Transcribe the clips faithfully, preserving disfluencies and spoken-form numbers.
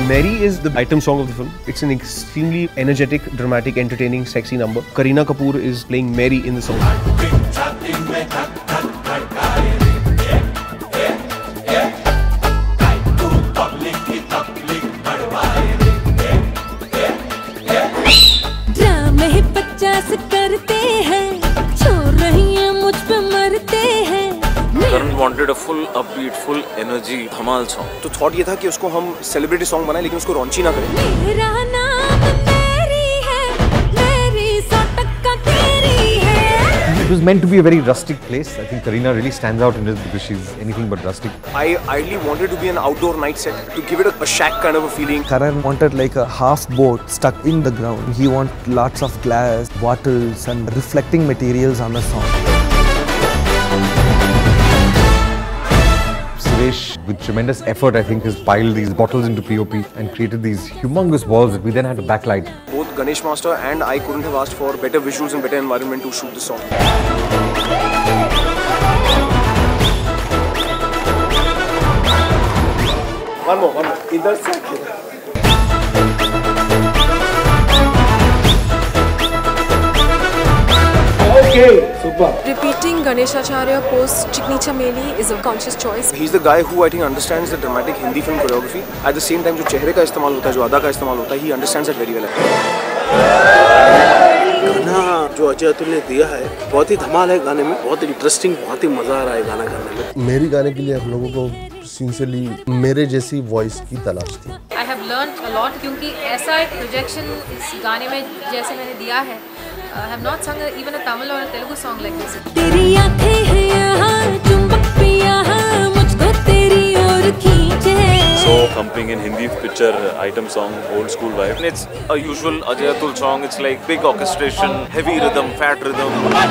Mary is the item song of the film. It's an extremely energetic, dramatic, entertaining, sexy number. Kareena Kapoor is playing Mary in the song. ड्रामे ही पचास करते हैं, छोड़ रही हैं मुझ पे मरते हैं। Karan wanted a full upbeat, full energy धमाल song. तो थॉट ये था कि उसको हम सेलिब्रिटी सॉन्ग बनाएं लेकिन उसको रॉन्ची ना करें। मेरा नाम मैरी है, मेरी सौ टक्का तेरी है। It was meant to be a very rustic place. I think Kareena really stands out in it because she's anything but rustic. I ideally wanted to be an outdoor night set to give it a, a shack kind of a feeling. Karan wanted like a half boat stuck in the ground. He wanted lots of glass, bottles and reflecting materials on the song. Suresh, with tremendous effort, I think, has piled these bottles into P O P and created these humongous walls that we then had to backlight. Both Ganesh Master and I couldn't have asked for better visuals and better environment to shoot the song. One more, one more. Idhar se. Okay, super. Repeating Ganeshacharya post Chikni Chameli is a conscious choice. He's the guy who I think understands the dramatic Hindi film choreography. At the same time, जो चेहरे का इस्तेमाल होता है, जो अदा का इस्तेमाल होता है, he understands that very well. गाना जो अजय अतुल ने दिया है बहुत ही धमाल है, गाने में बहुत इंटरेस्टिंग, बहुत ही मजा आ रहा है गाना करने में। मेरी गाने के लिए आप लोगों को सिंसियरली मेरे जैसी वॉइस की तलाश थी। I have learned a lot क्योंकि ऐसा एक प्रोजेक्शन इस गाने में जैसे मैंने दिया है, I have not sung a, even a Tamil or a Telugu song like this. तेरी आँखें हैं यहाँ, चुंबक भी यहाँ, मुझको तेरी ओर खींचे। So thumping in Hindi picture item song, old school vibe. It's a usual Ajay Atul song. It's like big orchestration, heavy rhythm, fat rhythm.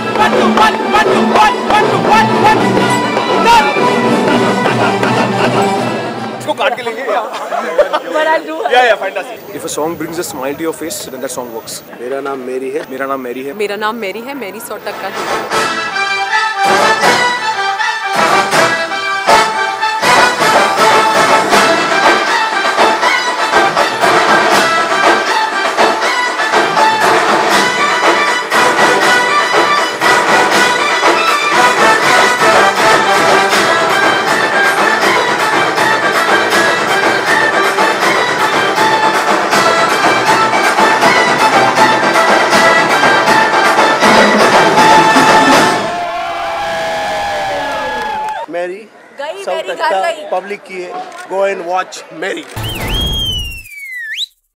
इसको काट के लेंगे या? But I'll do it. Yeah, yeah, fantastic. If a song brings a smile to your face, then that song works. मेरा नाम मेरी है, मेरा नाम मैरी है। मेरा नाम मैरी है, मेरी सौ टक्का तेरी है। मेरी गई सब मेरी तक घर गई। पब्लिक की है, गो एंड वॉच मेरी।